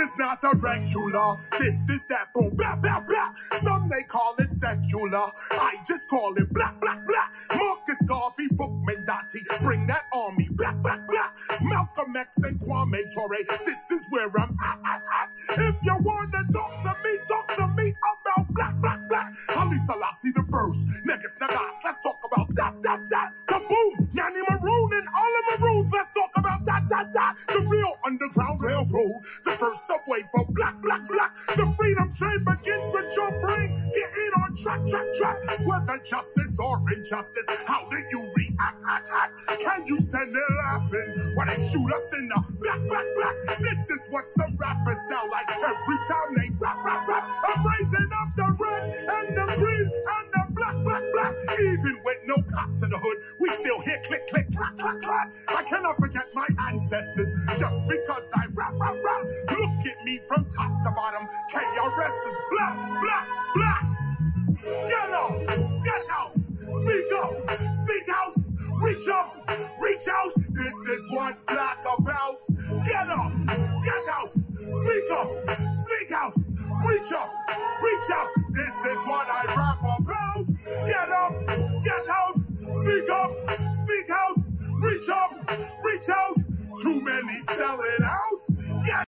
is not the regular. This is that boom, blah, blah, blah. Some they call it secular. I just call it black, black, black. Marcus Garvey, Bookman, Dottie, bring that army, black, black, black. Malcolm X and Kwame Ture, this is where I'm at. If you wanna talk to me about black, black, black. Haile Selassie the first, Negus Nagas, let's talk about that. Kaboom, Yanni Maroon and all the Maroons, let's talk about that. The real Underground Railroad, the first subway for black, black, black. The freedom train begins with your brain. Get in on track. Whether justice or injustice, how do you react? Can you stand there laughing while they shoot us in the black, black, black? This is what some rappers sound like every time they rap. I'm raising up the red and the green and the black, black, black. Even with no cops in the hood, we still hear click, click, clack, clack, clack. I cannot forget my ancestors just because I rap. Look at me from top to bottom. KRS is black, black, black. Get up, get out, speak out, reach up, reach out. This is what black about. Get up, get out, speak out, reach up, reach out. This is what I rap about. Get up, get out, speak out, reach up, reach out. Too many selling out.